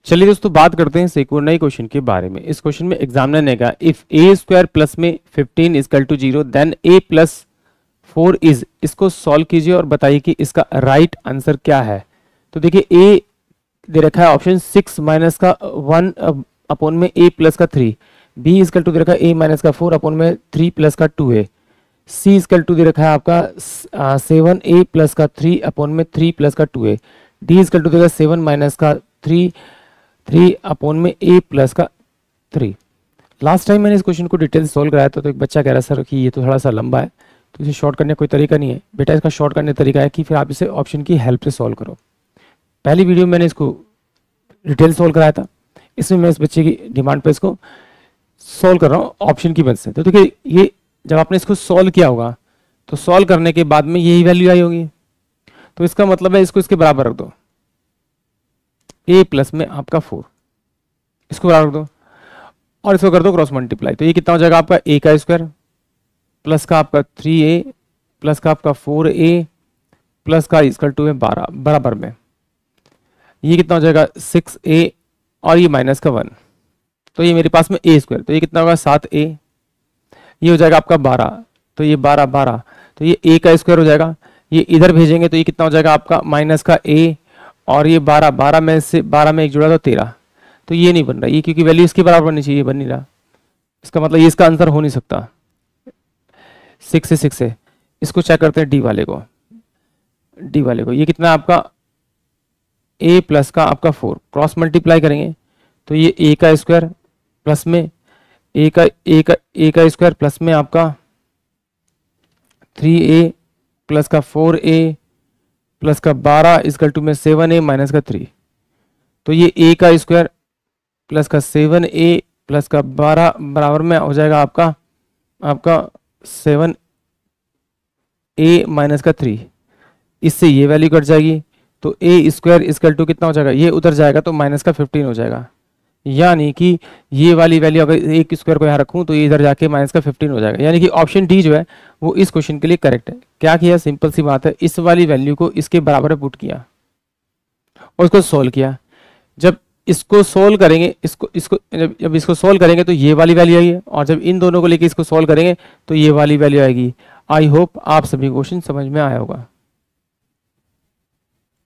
चलिए दोस्तों बात करते हैं एक और नए क्वेश्चन के बारे में। इस क्वेश्चन में एग्जामिनर ने कहा इफ ए स्क्वायर प्लस में 15 is equal to 0 then a plus 4 is, इसको सॉल्व कीजिए और बताइए कि इसका राइट आंसर क्या है। तो देखिए ए दे रखा है ऑप्शन 6 माइनस का 1 अपॉन में ए प्लस का 3, बी इजकल टू दे रखा है ए माइनस का 4 अपॉन में 3 प्लस का 2 है, सी इजकल टू दे रखा है आपका 7 ए प्लस का 3 अपॉन में 3 प्लस का 2 है, डी इजकल टू देगा 7 माइनस का 3 अपॉन में ए प्लस का 3। लास्ट टाइम मैंने इस क्वेश्चन को डिटेल सॉल्व कराया था तो एक बच्चा कह रहा सर कि ये तो थोड़ा सा लंबा है, तो इसे शॉर्ट करने का कोई तरीका नहीं है। बेटा इसका शॉर्ट करने का तरीका है कि फिर आप इसे ऑप्शन की हेल्प से सॉल्व करो। पहली वीडियो में मैंने इसको डिटेल सॉल्व कराया था, इसमें मैं इस बच्चे की डिमांड पर इसको सॉल्व कर रहा हूँ ऑप्शन की मदद से। तो देखिए ये जब आपने इसको सॉल्व किया होगा तो सॉल्व करने के बाद में यही वैल्यू आई होगी, तो इसका मतलब है इसको इसके बराबर रख दो, ए प्लस में आपका 4 इसको बराबर रख दो और इसको कर दो क्रॉस मल्टीप्लाई। तो ये कितना हो जाएगा आपका ए का स्क्वायर प्लस का आपका 3a प्लस का आपका 4a प्लस का इक्वल टू है 12 बराबर में ये कितना हो जाएगा 6a और ये माइनस का 1, तो ये मेरे पास में ए स्क्वायर, तो ये कितना होगा 7a, ये हो जाएगा आपका 12, तो ये 12 तो ये a का स्क्वायर हो जाएगा, ये इधर भेजेंगे तो ये कितना हो जाएगा आपका माइनस का a और ये 12 में से 12 में एक जुड़ा तो 13, तो ये नहीं बन रहा, ये क्योंकि वैल्यू इसके बराबर बननी चाहिए, बन नहीं रहा। इसका मतलब ये इसका आंसर हो नहीं सकता। 6 से 6 है, इसको चेक करते हैं डी वाले को ये कितना आपका a प्लस का आपका 4 क्रॉस मल्टीप्लाई करेंगे तो ये a का स्क्वायर प्लस में a का स्क्वायर प्लस में आपका 3a प्लस का 4a प्लस का 12 इक्वल टू में 7a माइनस का 3, तो ये a का स्क्वायर प्लस का 7a प्लस का 12 बराबर में हो जाएगा आपका 7a माइनस का 3, इससे ये वैल्यू कट जाएगी तो a स्क्वायर इक्वल टू कितना हो जाएगा, ये उधर जाएगा तो माइनस का 15 हो जाएगा, यानी कि ये वाली वैल्यू अगर एक स्क्वायर को यहाँ रखूँ तो ये इधर जाके माइनस का 15 हो जाएगा, यानी कि ऑप्शन डी जो है वो इस क्वेश्चन के लिए करेक्ट है। क्या किया, सिंपल सी बात है, इस वाली वैल्यू को इसके बराबर पुट किया और इसको सोल्व किया। जब इसको सोल्व करेंगे जब इसको सोल्व करेंगे तो ये वाली वैल्यू आएगी और जब इन दोनों को लेके इसको सोल्व करेंगे तो ये वाली वैल्यू आएगी। आई होप आप सभी क्वेश्चन समझ में आया होगा।